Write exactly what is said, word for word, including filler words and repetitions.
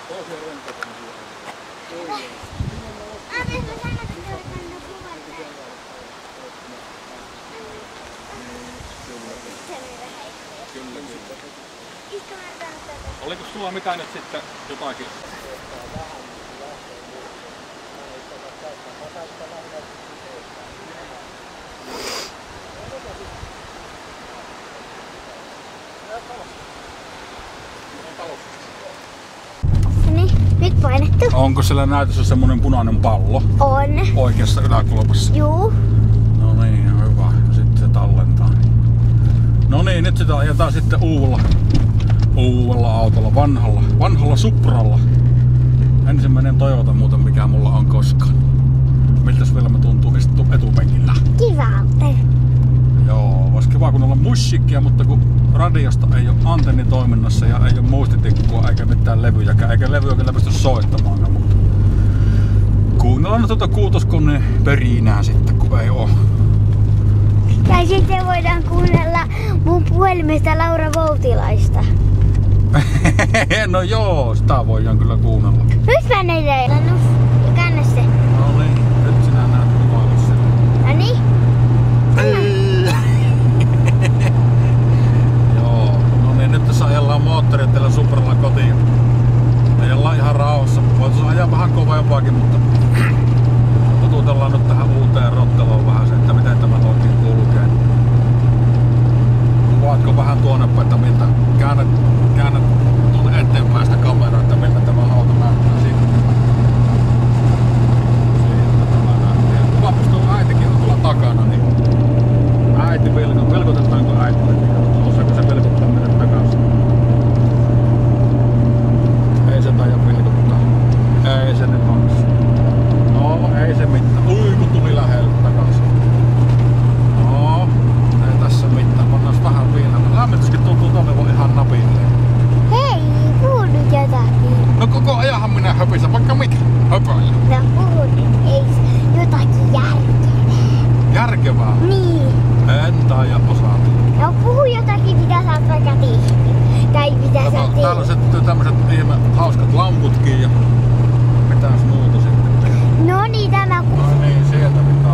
Oliko sulla mitään nyt sitten jotakin? Niin, nyt painettu. Onko siellä näytössä semmonen punainen pallo? On. Oikeassa yläkulmassa? Juu. No niin, hyvä. Sitten se tallentaa. No niin, nyt sitä ajetaan sitten uudella, uudella autolla, vanhalla, vanhalla Supralla. Ensimmäinen Toyota muuten, mikä mulla on koskaan. Miltäs vielä me tuntuu istua etupenkillä? Kivalta. Joo, olisi kiva kun olla musiikkia, mutta kun radiosta ei ole antenni toiminnassa ja ei ole muistitikkua eikä mitään levyjäkään, eikä levyä kyllä pysty soittamaan. Mutta kuunnellaan tuota kuutoskoneen perinää sitten, kun ei oo. Ja sitten voidaan kuunnella mun puhelimesta Laura Voutilaista. No joo, sitä voidaan kyllä kuunnella. Nyt mä näin Lannus ja käännä se. No niin, nyt sinä näet kuvailla sen. No niin. Joo, no niin, nyt tässä ajellaan moottoria tällä Supralla kotiin. Ajellaan ihan rauhassa. Voitaisiin ajaa vähän kovempaakin, mutta totutellaan nyt tähän uuteen rotteloon vähän se, että miten tämä oikein kulkee. Kuvaatko vähän tuonne päin, että miltä käännät, käännät tuonne eteenpäin sitä kameraa, että miltä tämä auto näyttää siitä. Siitä tämä näyttää. Kuvaapas tuo äitikin on tuolla takana, niin äiti vilkut. Vilkutetaanko äitille? Osaako se vilkuttaa mennä takaisin? Ei se taida vilkuttaa. Ei se nyt maksa. No, ei se mitään. Ui, kun tuli lähelle takaisin. No, ei tässä mitään. Pannaan vähän vielä. Lämmityskin tuntuu toivon ihan napille. Hei, puhu nyt jotakin. No koko ajanhan minä höpisän, vaikka mikä. Höpöillä. No puhu nyt, ei jotakin järkevää. Järkevää? Niin. En taida osata. No puhu jotakin, mitä sä oot vaikka tehnyt. Tai mitä sä teet. Täällä on sitten tämmöset ihme hauskat lamputkin ja mitäs muuta sitten. No niin, tämä No niin, sieltä pitää